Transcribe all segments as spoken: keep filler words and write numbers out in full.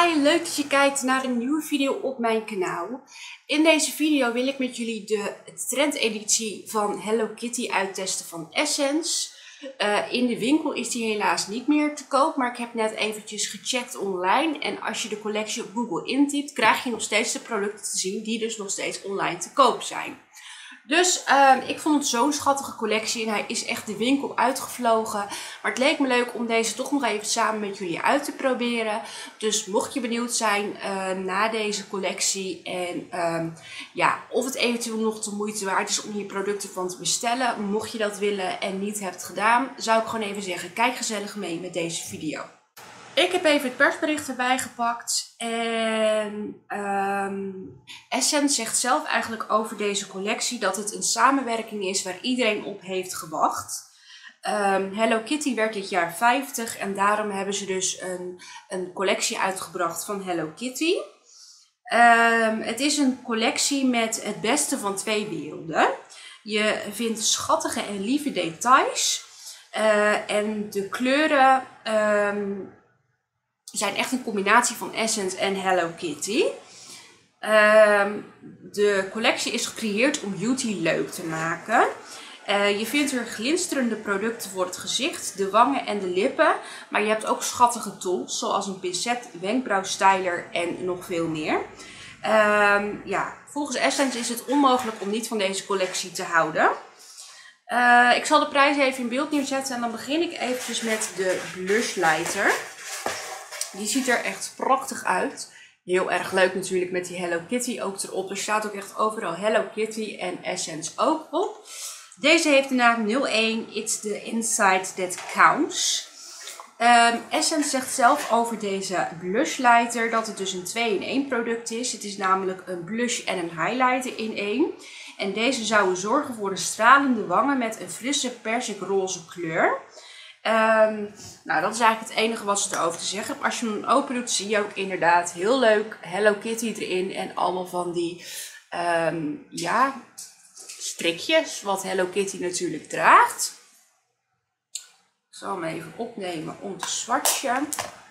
Hi, leuk dat je kijkt naar een nieuwe video op mijn kanaal. In deze video wil ik met jullie de trendeditie van Hello Kitty uittesten van Essence. Uh, in de winkel is die helaas niet meer te koop, maar ik heb net eventjes gecheckt online. En als je de collectie op Google intypt, krijg je nog steeds de producten te zien die dus nog steeds online te koop zijn. Dus uh, ik vond het zo'n schattige collectie en hij is echt de winkel uitgevlogen. Maar het leek me leuk om deze toch nog even samen met jullie uit te proberen. Dus mocht je benieuwd zijn uh, naar deze collectie en uh, ja, of het eventueel nog de moeite waard is om hier producten van te bestellen. Mocht je dat willen en niet hebt gedaan, zou ik gewoon even zeggen, kijk gezellig mee met deze video. Ik heb even het persbericht erbij gepakt en um, Essence zegt zelf eigenlijk over deze collectie dat het een samenwerking is waar iedereen op heeft gewacht. Um, Hello Kitty werd dit jaar vijftig en daarom hebben ze dus een, een collectie uitgebracht van Hello Kitty. Um, het is een collectie met het beste van twee werelden. Je vindt schattige en lieve details uh, en de kleuren Um, zijn echt een combinatie van Essence en Hello Kitty. Um, de collectie is gecreëerd om beauty leuk te maken. Uh, je vindt er glinsterende producten voor het gezicht, de wangen en de lippen. Maar je hebt ook schattige tools zoals een pincet, wenkbrauwstyler en nog veel meer. Um, ja, volgens Essence is het onmogelijk om niet van deze collectie te houden. Uh, ik zal de prijs even in beeld neerzetten en dan begin ik eventjes met de blush lighter. Die ziet er echt prachtig uit. Heel erg leuk natuurlijk met die Hello Kitty ook erop. Er staat ook echt overal Hello Kitty en Essence ook op. Deze heeft de naam nul één. It's the inside that counts. Um, Essence zegt zelf over deze blush lighter dat het dus een twee in één product is. Het is namelijk een blush en een highlighter in één. En deze zouden zorgen voor een stralende wangen met een frisse perzikroze kleur. Um, nou, dat is eigenlijk het enige wat ze erover te zeggen hebben. Als je hem open doet, zie je ook inderdaad heel leuk Hello Kitty erin. En allemaal van die, um, ja, strikjes, wat Hello Kitty natuurlijk draagt. Ik zal hem even opnemen om te swatchen.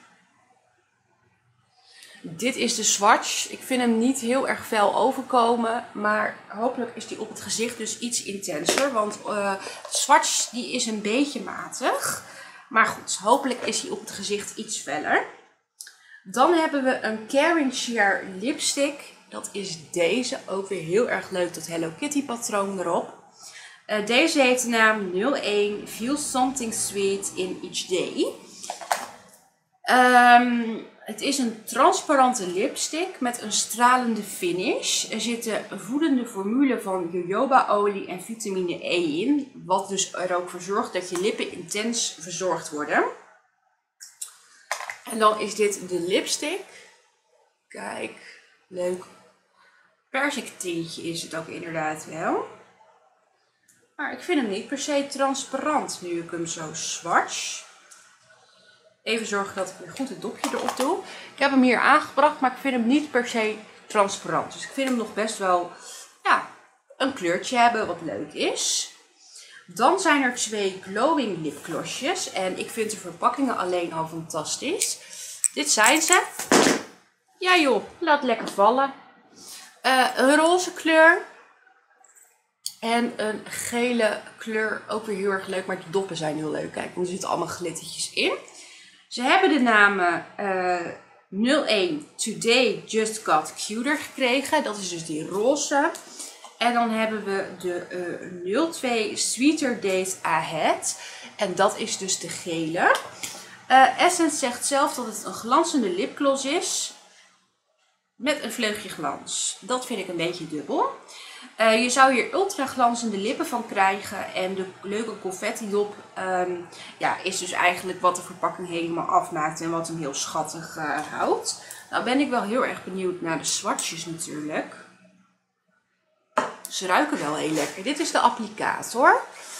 Dit is de swatch. Ik vind hem niet heel erg fel overkomen, maar hopelijk is die op het gezicht dus iets intenser. Want uh, de swatch die is een beetje matig. Maar goed, hopelijk is hij op het gezicht iets feller. Dan hebben we een Caring Sheer lipstick. Dat is deze. Ook weer heel erg leuk, dat Hello Kitty patroon erop. Uh, deze heeft de naam nul één Feel Something Sweet in Each Day. Um, Het is een transparante lipstick met een stralende finish. Er zitten voedende formule van jojobaolie en vitamine E in. Wat dus er ook voor zorgt dat je lippen intens verzorgd worden. En dan is dit de lipstick. Kijk, leuk. Persiktintje is het ook inderdaad wel. Maar ik vind hem niet per se transparant nu ik hem zo swatch. Even zorgen dat ik weer goed het dopje erop doe. Ik heb hem hier aangebracht, maar ik vind hem niet per se transparant. Dus ik vind hem nog best wel, ja, een kleurtje hebben wat leuk is. Dan zijn er twee glowing lipglossjes. En ik vind de verpakkingen alleen al fantastisch. Dit zijn ze. Ja joh, laat lekker vallen. Uh, een roze kleur. En een gele kleur. Ook weer heel erg leuk, maar de doppen zijn heel leuk. Kijk, er zitten allemaal glittertjes in. Ze hebben de namen uh, nul één Today Just Got Cuter gekregen. Dat is dus die roze. En dan hebben we de uh, nul twee Sweeter Days Ahead. En dat is dus de gele. Uh, Essence zegt zelf dat het een glanzende lipgloss is. Met een vleugje glans. Dat vind ik een beetje dubbel. Uh, je zou hier ultra glanzende lippen van krijgen. En de leuke confetti dop um, ja, is dus eigenlijk wat de verpakking helemaal afmaakt. En wat hem heel schattig uh, houdt. Nou ben ik wel heel erg benieuwd naar de swatches natuurlijk. Ze ruiken wel heel lekker. Dit is de applicator.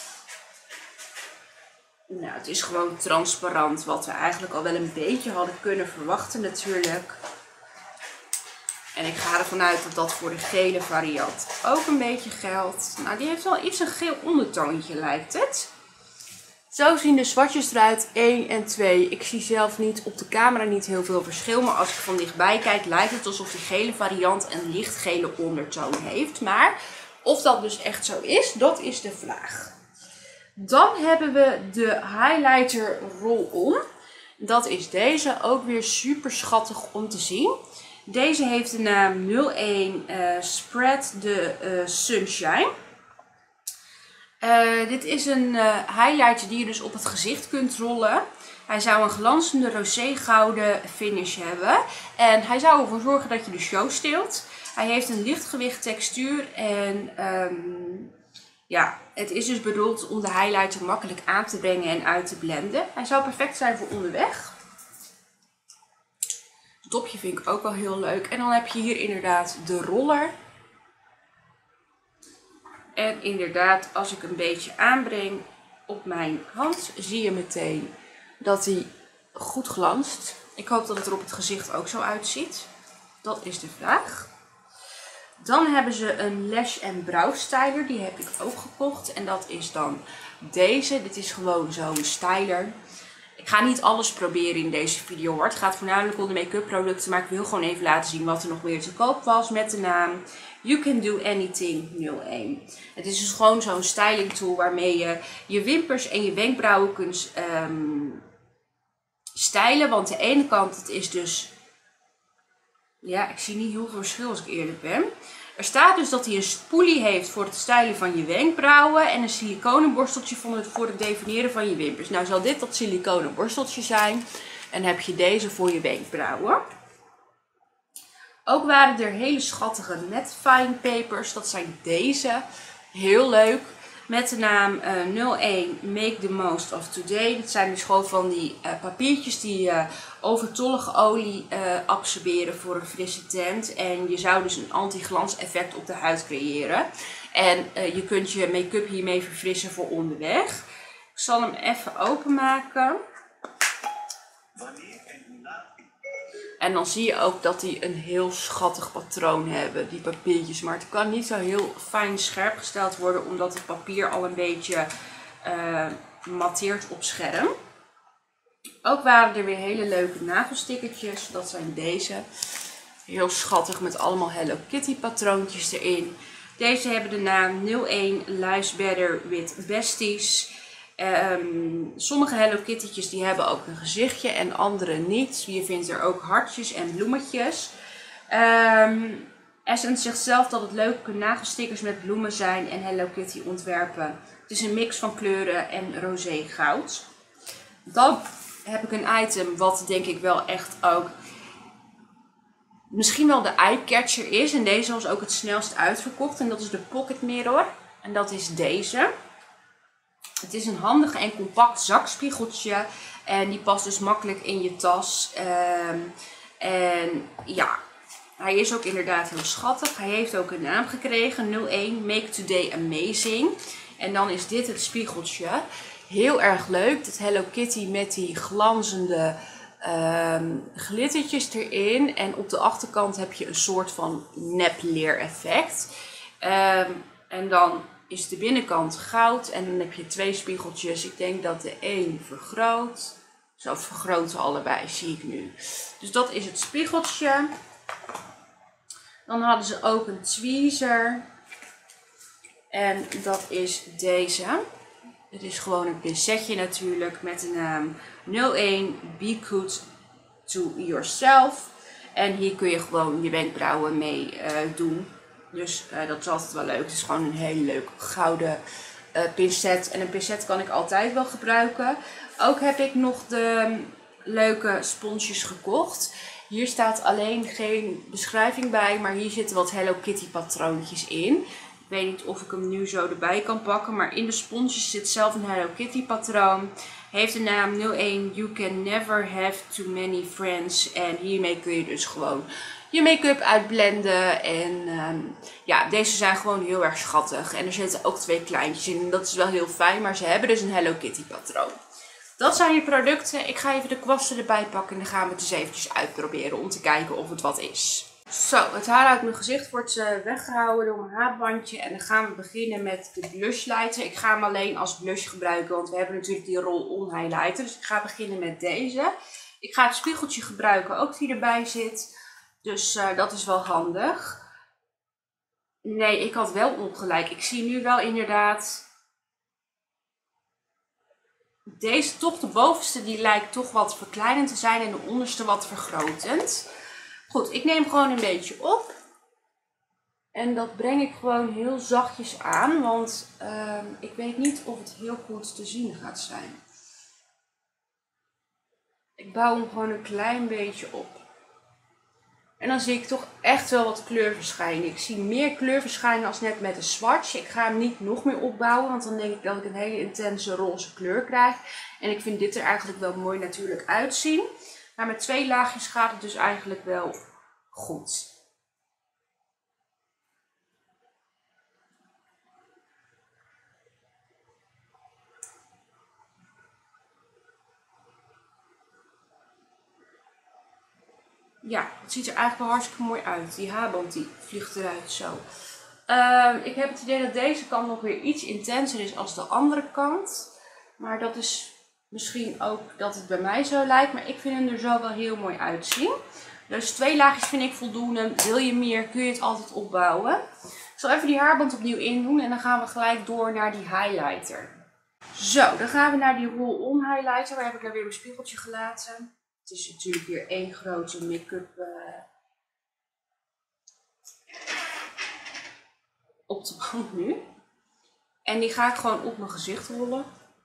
Nou, het is gewoon transparant. Wat we eigenlijk al wel een beetje hadden kunnen verwachten natuurlijk. En ik ga ervan uit dat dat voor de gele variant ook een beetje geldt. Nou, die heeft wel iets een geel ondertoontje lijkt het. Zo zien de swatches eruit, één en twee. Ik zie zelf niet op de camera niet heel veel verschil. Maar als ik van dichtbij kijk, lijkt het alsof die gele variant een lichtgele ondertoon heeft. Maar of dat dus echt zo is, dat is de vraag. Dan hebben we de highlighter roll-on. Dat is deze, ook weer super schattig om te zien. Deze heeft de naam nul één uh, Spread the uh, Sunshine. Uh, dit is een uh, highlighter die je dus op het gezicht kunt rollen. Hij zou een glanzende roze-gouden finish hebben. En hij zou ervoor zorgen dat je de show steelt. Hij heeft een lichtgewicht textuur en um, ja, het is dus bedoeld om de highlighter makkelijk aan te brengen en uit te blenden. Hij zou perfect zijn voor onderweg. Het dopje vind ik ook wel heel leuk. En dan heb je hier inderdaad de roller. En inderdaad, als ik een beetje aanbreng op mijn hand, zie je meteen dat hij goed glanst. Ik hoop dat het er op het gezicht ook zo uitziet. Dat is de vraag. Dan hebben ze een lash en brow styler. Die heb ik ook gekocht. En dat is dan deze. Dit is gewoon zo'n styler. Ik ga niet alles proberen in deze video hoor. Het gaat voornamelijk om de make-up producten. Maar ik wil gewoon even laten zien wat er nog meer te koop was. Met de naam You Can Do Anything nul één. Het is dus gewoon zo'n styling tool waarmee je je wimpers en je wenkbrauwen kunt um, stylen. Want de ene kant, het is dus... Ja, ik zie niet heel veel verschil als ik eerlijk ben. Er staat dus dat hij een spoelie heeft voor het stylen van je wenkbrauwen. En een siliconen borsteltje voor het definiëren van je wimpers. Nou zal dit dat siliconen borsteltje zijn. En heb je deze voor je wenkbrauwen. Ook waren er hele schattige matte fine papers. Dat zijn deze. Heel leuk. Met de naam uh, nul één Make the Most of Today. Dat zijn dus gewoon van die uh, papiertjes die uh, overtollige olie uh, absorberen voor een frisse tint. En je zou dus een anti-glans effect op de huid creëren. En uh, je kunt je make-up hiermee verfrissen voor onderweg. Ik zal hem even openmaken. En dan zie je ook dat die een heel schattig patroon hebben, die papiertjes. Maar het kan niet zo heel fijn scherp gesteld worden, omdat het papier al een beetje uh, matteert op scherm. Ook waren er weer hele leuke nagelstickertjes. Dat zijn deze. Heel schattig met allemaal Hello Kitty patroontjes erin. Deze hebben de naam nul één Life's Better with Besties. Um, sommige Hello Kitty'tjes die hebben ook een gezichtje en andere niet. Je vindt er ook hartjes en bloemetjes. Um, Essence zegt zelf dat het leuke nagelstickers met bloemen zijn en Hello Kitty ontwerpen. Het is een mix van kleuren en roze goud. Dan heb ik een item wat denk ik wel echt ook misschien wel de eye-catcher is. En deze was ook het snelst uitverkocht. En dat is de Pocket Mirror. En dat is deze. Het is een handig en compact zakspiegeltje. En die past dus makkelijk in je tas. Um, en ja, hij is ook inderdaad heel schattig. Hij heeft ook een naam gekregen. nul één Make Today Amazing. En dan is dit het spiegeltje. Heel erg leuk. Dat Hello Kitty met die glanzende um, glittertjes erin. En op de achterkant heb je een soort van nepleer effect. Um, en dan is de binnenkant goud. En dan heb je twee spiegeltjes. Ik denk dat de een vergroot. Zo vergroten allebei, zie ik nu. Dus dat is het spiegeltje. Dan hadden ze ook een tweezer. En dat is deze. Het is gewoon een pincetje natuurlijk met de naam nul één Be Good to Yourself. En hier kun je gewoon je wenkbrauwen mee uh, doen. Dus uh, dat is altijd wel leuk. Het is gewoon een hele leuke gouden uh, pincet. En een pincet kan ik altijd wel gebruiken. Ook heb ik nog de leuke sponsjes gekocht. Hier staat alleen geen beschrijving bij, maar hier zitten wat Hello Kitty patroontjes in. Ik weet niet of ik hem nu zo erbij kan pakken, maar in de sponsjes zit zelf een Hello Kitty patroon. Heeft de naam nul één You Can Never Have Too Many Friends. En hiermee kun je dus gewoon je make-up uitblenden. En um, ja, deze zijn gewoon heel erg schattig. En er zitten ook twee kleintjes in. En dat is wel heel fijn, maar ze hebben dus een Hello Kitty patroon. Dat zijn je producten. Ik ga even de kwasten erbij pakken en dan gaan we het eens eventjes uitproberen om te kijken of het wat is. Zo, het haar uit mijn gezicht wordt uh, weggehouden door mijn haarbandje. En dan gaan we beginnen met de blushlighter. Ik ga hem alleen als blush gebruiken, want we hebben natuurlijk die roll-on highlighter. Dus ik ga beginnen met deze. Ik ga het spiegeltje gebruiken, ook die erbij zit. Dus uh, dat is wel handig. Nee, ik had wel ongelijk. Ik zie nu wel inderdaad... Deze toch, de bovenste, die lijkt toch wat verkleinend te zijn en de onderste wat vergrotend. Goed, ik neem gewoon een beetje op. En dat breng ik gewoon heel zachtjes aan, want uh, ik weet niet of het heel goed te zien gaat zijn. Ik bouw hem gewoon een klein beetje op. En dan zie ik toch echt wel wat kleur verschijnen. Ik zie meer kleur verschijnen als net met de swatch. Ik ga hem niet nog meer opbouwen, want dan denk ik dat ik een hele intense roze kleur krijg. En ik vind dit er eigenlijk wel mooi natuurlijk uitzien. Maar met twee laagjes gaat het dus eigenlijk wel goed. Ja, het ziet er eigenlijk wel hartstikke mooi uit. Die haarband die vliegt eruit zo. Uh, ik heb het idee dat deze kant nog weer iets intenser is als de andere kant. Maar dat is misschien ook dat het bij mij zo lijkt. Maar ik vind hem er zo wel heel mooi uitzien. Dus twee laagjes vind ik voldoende. Wil je meer, kun je het altijd opbouwen. Ik zal even die haarband opnieuw indoen en dan gaan we gelijk door naar die highlighter. Zo, dan gaan we naar die roll-on highlighter. Waar heb ik nou weer mijn spiegeltje gelaten. Het is natuurlijk weer één grote make-up uh, op de band nu. En die ga ik gewoon op mijn gezicht rollen.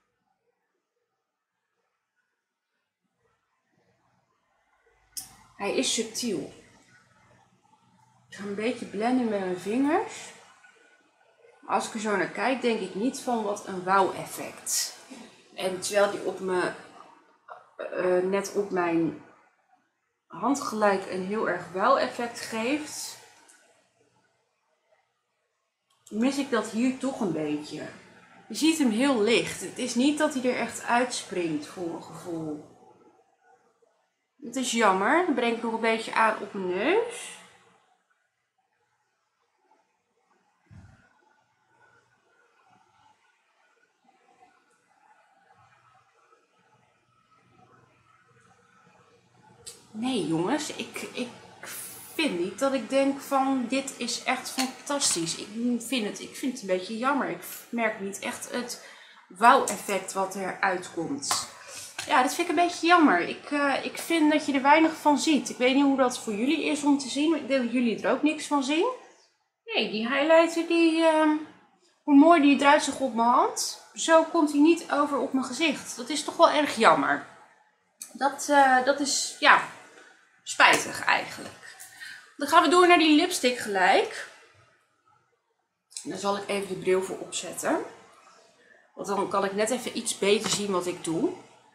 Hij is subtiel. Ik ga een beetje blenden met mijn vingers. Maar als ik er zo naar kijk, denk ik niet van wat een wauw effect. En terwijl die op me, uh, net op mijn hand gelijk een heel erg wauw effect geeft, mis ik dat hier toch een beetje. Je ziet hem heel licht. Het is niet dat hij er echt uitspringt voor mijn gevoel. Het is jammer. Dan breng ik nog een beetje aan op mijn neus. Nee jongens, ik, ik vind niet dat ik denk van dit is echt fantastisch. Ik vind het, ik vind het een beetje jammer. Ik merk niet echt het wauw-effect wat eruit komt. Ja, dat vind ik een beetje jammer. Ik, uh, ik vind dat je er weinig van ziet. Ik weet niet hoe dat voor jullie is om te zien. Maar ik denk dat jullie er ook niks van zien. Nee, die highlighter, die, uh, hoe mooi die eruit zag op mijn hand. Zo komt hij niet over op mijn gezicht. Dat is toch wel erg jammer. Dat, uh, dat is, ja, spijtig eigenlijk. Dan gaan we door naar die lipstick gelijk. En dan zal ik even de bril voor opzetten. Want dan kan ik net even iets beter zien wat ik doe.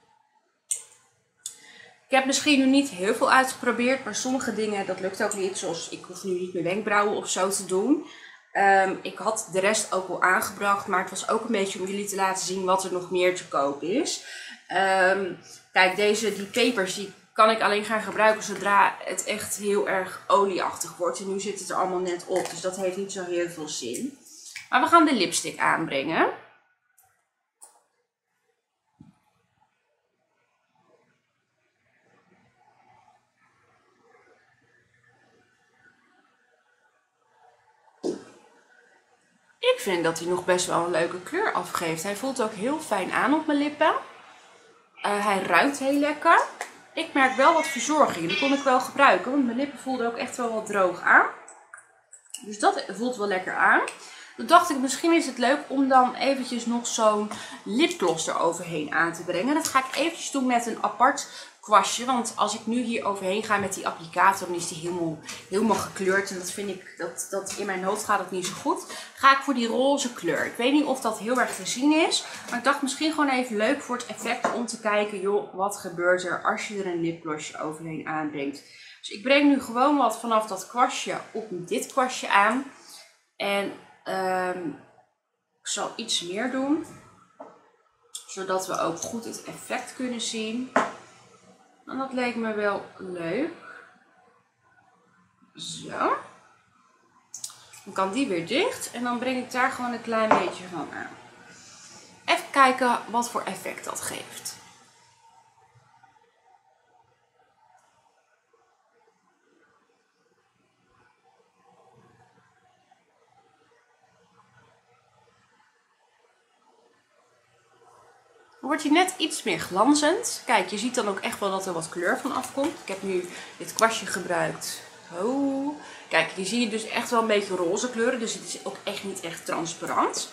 Ik heb misschien nu niet heel veel uitgeprobeerd, maar sommige dingen, dat lukt ook niet. Zoals, ik hoef nu niet mijn wenkbrauwen of zo te doen. Um, ik had de rest ook wel aangebracht, maar het was ook een beetje om jullie te laten zien wat er nog meer te koop is. Um, kijk, deze, die pepers, die kan ik alleen gaan gebruiken zodra het echt heel erg olieachtig wordt. En nu zit het er allemaal net op, dus dat heeft niet zo heel veel zin. Maar we gaan de lipstick aanbrengen. Ik vind dat hij nog best wel een leuke kleur afgeeft. Hij voelt ook heel fijn aan op mijn lippen. Uh, hij ruikt heel lekker. Ik merk wel wat verzorging. Die kon ik wel gebruiken, want mijn lippen voelden ook echt wel wat droog aan. Dus dat voelt wel lekker aan. Toen dacht ik, misschien is het leuk om dan eventjes nog zo'n lipgloss eroverheen aan te brengen. Dat ga ik eventjes doen met een apart kwastje. Want als ik nu hier overheen ga met die applicator, dan is die helemaal, helemaal gekleurd. En dat vind ik, dat, dat in mijn hoofd gaat het niet zo goed. Ga ik voor die roze kleur. Ik weet niet of dat heel erg te zien is. Maar ik dacht misschien gewoon even leuk voor het effect om te kijken, joh, wat gebeurt er als je er een lipglossje overheen aanbrengt. Dus ik breng nu gewoon wat vanaf dat kwastje op dit kwastje aan. En um, ik zal iets meer doen. Zodat we ook goed het effect kunnen zien. En dat leek me wel leuk. Zo. Dan kan die weer dicht en dan breng ik daar gewoon een klein beetje van aan. Even kijken wat voor effect dat geeft. Dan wordt hij net iets meer glanzend. Kijk, je ziet dan ook echt wel dat er wat kleur van afkomt. Ik heb nu dit kwastje gebruikt. Oh. Kijk, hier zie je dus echt wel een beetje roze kleuren. Dus het is ook echt niet echt transparant.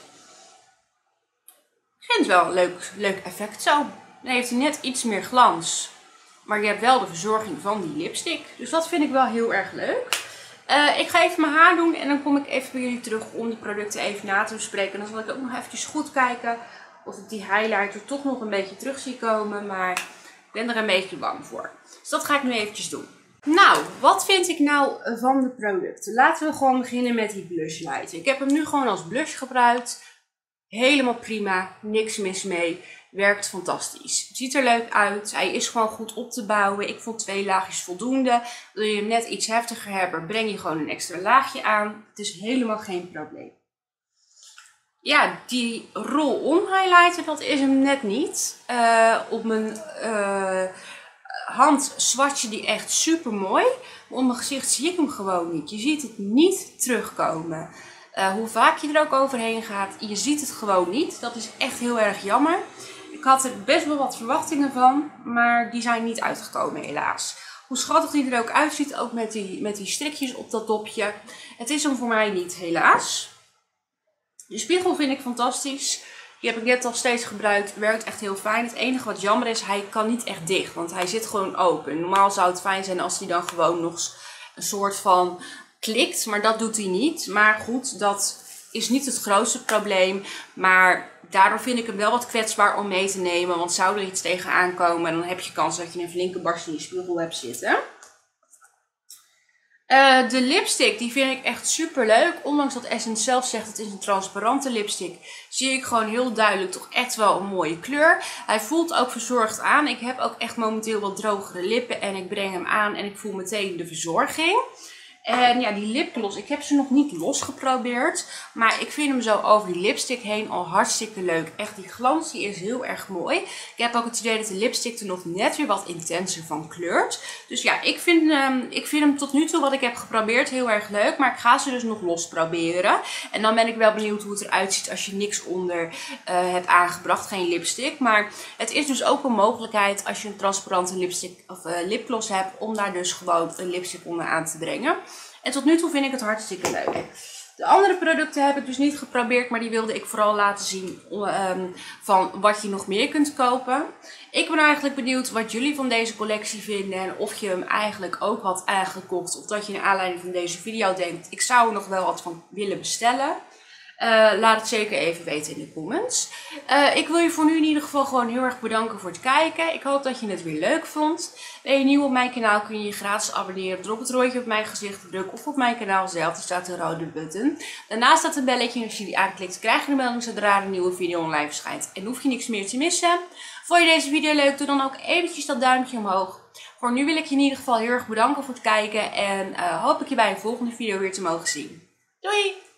Ik vind het wel een leuk, leuk effect zo. Dan heeft hij net iets meer glans. Maar je hebt wel de verzorging van die lipstick. Dus dat vind ik wel heel erg leuk. Uh, ik ga even mijn haar doen en dan kom ik even bij jullie terug om de producten even na te bespreken. Dan zal ik ook nog eventjes goed kijken of ik die highlighter toch nog een beetje terug zie komen. Maar ik ben er een beetje bang voor. Dus dat ga ik nu eventjes doen. Nou, wat vind ik nou van de producten? Laten we gewoon beginnen met die blush lighter. Ik heb hem nu gewoon als blush gebruikt. Helemaal prima, niks mis mee. Werkt fantastisch. Ziet er leuk uit. Hij is gewoon goed op te bouwen. Ik vond twee laagjes voldoende. Wil je hem net iets heftiger hebben, breng je gewoon een extra laagje aan. Het is helemaal geen probleem. Ja, die roll-on highlighter, dat is hem net niet. Uh, op mijn uh, hand swatch je die echt super mooi. Maar op mijn gezicht zie ik hem gewoon niet. Je ziet het niet terugkomen. Uh, hoe vaak je er ook overheen gaat, je ziet het gewoon niet. Dat is echt heel erg jammer. Ik had er best wel wat verwachtingen van, maar die zijn niet uitgekomen helaas. Hoe schattig die er ook uitziet, ook met die, met die strikjes op dat dopje. Het is hem voor mij niet helaas. De spiegel vind ik fantastisch. Die heb ik net al steeds gebruikt. Werkt echt heel fijn. Het enige wat jammer is, hij kan niet echt dicht. Want hij zit gewoon open. Normaal zou het fijn zijn als hij dan gewoon nog een soort van klikt. Maar dat doet hij niet. Maar goed, dat is niet het grootste probleem. Maar daardoor vind ik hem wel wat kwetsbaar om mee te nemen. Want zou er iets tegenaan komen, dan heb je kans dat je een flinke barst in je spiegel hebt zitten. Uh, de lipstick, die vind ik echt super leuk. Ondanks dat Essence zelf zegt het is een transparante lipstick, zie ik gewoon heel duidelijk toch echt wel een mooie kleur. Hij voelt ook verzorgd aan. Ik heb ook echt momenteel wat drogere lippen en ik breng hem aan en ik voel meteen de verzorging. En ja, die lipgloss, ik heb ze nog niet los geprobeerd. Maar ik vind hem zo over die lipstick heen al hartstikke leuk. Echt, die glans die is heel erg mooi. Ik heb ook het idee dat de lipstick er nog net weer wat intenser van kleurt. Dus ja, ik vind, um, ik vind hem tot nu toe wat ik heb geprobeerd heel erg leuk. Maar ik ga ze dus nog los proberen. En dan ben ik wel benieuwd hoe het eruit ziet als je niks onder uh, hebt aangebracht. Geen lipstick. Maar het is dus ook een mogelijkheid als je een transparante lipstick of uh, lipgloss hebt. Om daar dus gewoon een lipstick onder aan te brengen. En tot nu toe vind ik het hartstikke leuk. De andere producten heb ik dus niet geprobeerd, maar die wilde ik vooral laten zien um, van wat je nog meer kunt kopen. Ik ben eigenlijk benieuwd wat jullie van deze collectie vinden en of je hem eigenlijk ook had aangekocht. Of dat je naar aanleiding van deze video denkt, ik zou er nog wel wat van willen bestellen. Uh, laat het zeker even weten in de comments. Uh, ik wil je voor nu in ieder geval gewoon heel erg bedanken voor het kijken. Ik hoop dat je het weer leuk vond. Ben je nieuw op mijn kanaal, kun je je gratis abonneren door op het rondje op mijn gezicht te drukken of op mijn kanaal zelf. Er staat een rode button. Daarnaast staat een belletje en als je die aanklikt krijg je een melding zodra er een nieuwe video online verschijnt. En hoef je niks meer te missen. Vond je deze video leuk, doe dan ook eventjes dat duimpje omhoog. Voor nu wil ik je in ieder geval heel erg bedanken voor het kijken en uh, hoop ik je bij een volgende video weer te mogen zien. Doei!